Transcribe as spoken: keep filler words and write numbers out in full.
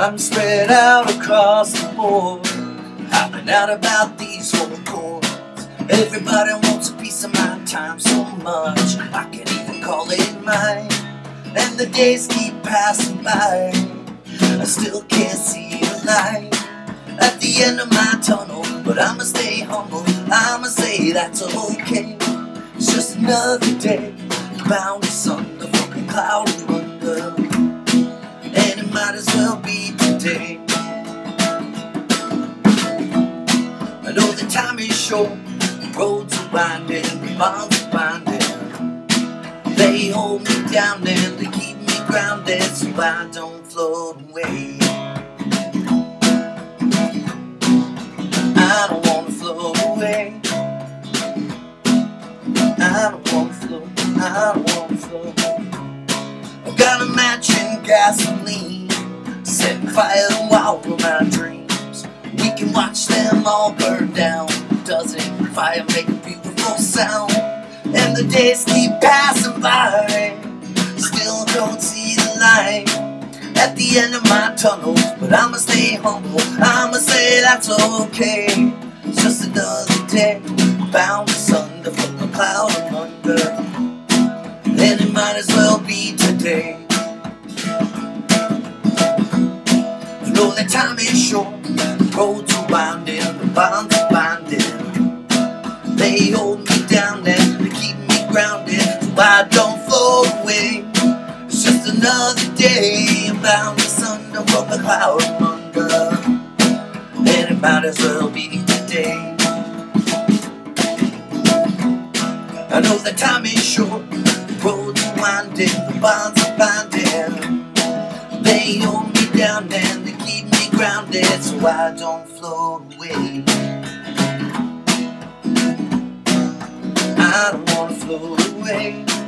I'm spread out across the board, hopping out about these old chords. Everybody wants a piece of my time so much I can't even call it mine. And the days keep passing by, I still can't see the light at the end of my tunnel. But I'ma stay humble, I'ma say that's okay. It's just another day, bound to Sunder, fucking cloud and wonder, and it might as well be today. I know the time is short, the roads are winding, the bonds are binding. They hold me down and they keep me grounded so I don't float away. I don't wanna float away. I don't wanna float, I don't wanna float. I've got a match and gasoline, setting fire to wild of my dreams. We can watch them all burn down. Doesn't fire make a beautiful sound? And the days keep passing by, still don't see the light at the end of my tunnel. But I'ma stay humble, I'ma say that's okay. It's just another day, bound to Sunder, from the cloud and under, and it might as well be today. I know that time is short, the roads are winding, the bonds are binding. They hold me down and they keep me grounded so I don't float away. It's just another day, I'm bound to Sunder, from the cloud and under, and it might as well be today. I know that time is short, the roads are winding, the bonds are binding. They hold me down and they keep me grounded so I don't float away. I don't wanna float away.